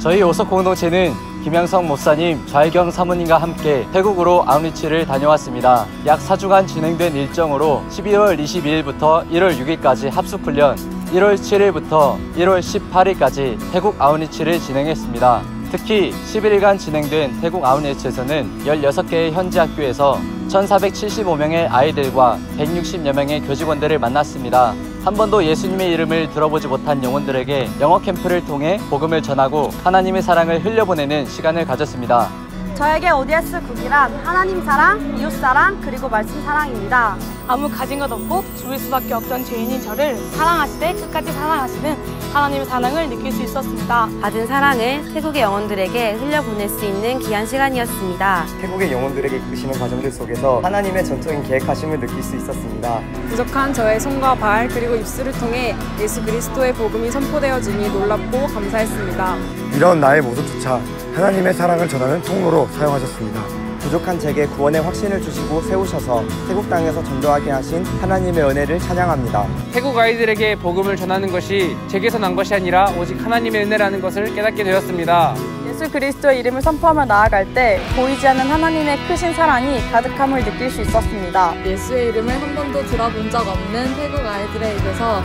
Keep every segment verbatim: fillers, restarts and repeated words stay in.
저희 오석 공동체는 김양성 목사님, 좌혜경 사모님과 함께 태국으로 아웃리치를 다녀왔습니다. 약 사 주간 진행된 일정으로 십이월 이십이일부터 일월 육일까지 합숙훈련, 일월 칠일부터 일월 십팔일까지 태국 아웃리치를 진행했습니다. 특히 십일일간 진행된 태국 아웃리치에서는 열여섯 개의 현지 학교에서 천사백칠십오 명의 아이들과 백육십여 명의 교직원들을 만났습니다. 한 번도 예수님의 이름을 들어보지 못한 영혼들에게 영어 캠프를 통해 복음을 전하고 하나님의 사랑을 흘려보내는 시간을 가졌습니다. 저에게 오디에스 국이란 하나님 사랑, 이웃 사랑, 그리고 말씀 사랑입니다. 아무 가진 것 없고 죽을 수밖에 없던 죄인인 저를 사랑하시되 끝까지 사랑하시는 하나님의 사랑을 느낄 수 있었습니다. 받은 사랑을 태국의 영혼들에게 흘려보낼 수 있는 귀한 시간이었습니다. 태국의 영혼들에게 이끄시는 과정들 속에서 하나님의 전적인 계획하심을 느낄 수 있었습니다. 부족한 저의 손과 발 그리고 입술을 통해 예수 그리스도의 복음이 선포되어지니 놀랍고 감사했습니다. 이런 나의 모습조차 하나님의 사랑을 전하는 통로로 사용하셨습니다. 부족한 제게 구원의 확신을 주시고 세우셔서 태국 땅에서 전도하게 하신 하나님의 은혜를 찬양합니다. 태국 아이들에게 복음을 전하는 것이 제게서 난 것이 아니라 오직 하나님의 은혜라는 것을 깨닫게 되었습니다. 예수 그리스도의 이름을 선포하며 나아갈 때 보이지 않는 하나님의 크신 사랑이 가득함을 느낄 수 있었습니다. 예수의 이름을 한 번도 들어본 적 없는 태국 아이들의 입에서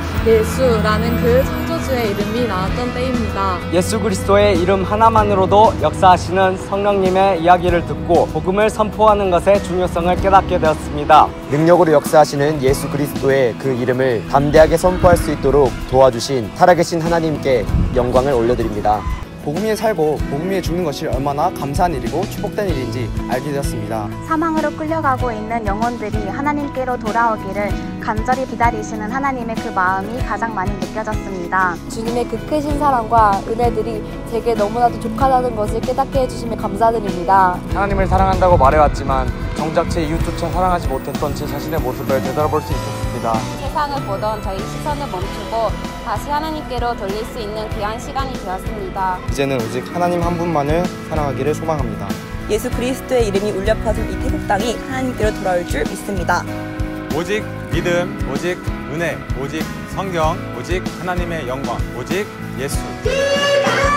예수라는 그 창조주의 이름이 나왔던 때입니다. 예수 그리스도의 이름 하나만으로도 역사하시는 성령님의 이야기를 듣고 복음을 선포하는 것의 중요성을 깨닫게 되었습니다. 능력으로 역사하시는 예수 그리스도의 그 이름을 담대하게 선포할 수 있도록 도와주신 살아계신 하나님께 영광을 올려드립니다. 복음 위에 살고 복음 위에 죽는 것이 얼마나 감사한 일이고 축복된 일인지 알게 되었습니다. 사망으로 끌려가고 있는 영혼들이 하나님께로 돌아오기를 간절히 기다리시는 하나님의 그 마음이 가장 많이 느껴졌습니다. 주님의 그 크신 사랑과 은혜들이 제게 너무나도 족하다는 것을 깨닫게 해주심에 감사드립니다. 하나님을 사랑한다고 말해왔지만 정작 제 이웃조차 사랑하지 못했던 제 자신의 모습을 되돌아볼 수 있었습니다. 세상을 보던 저희 시선을 멈추고 다시 하나님께로 돌릴 수 있는 귀한 시간이 되었습니다. 이제는 오직 하나님 한 분만을 사랑하기를 소망합니다. 예수 그리스도의 이름이 울려 퍼진 이 태국 땅이 하나님께로 돌아올 줄 믿습니다. 오직 믿음, 오직 은혜, 오직 성경, 오직 하나님의 영광, 오직 예수.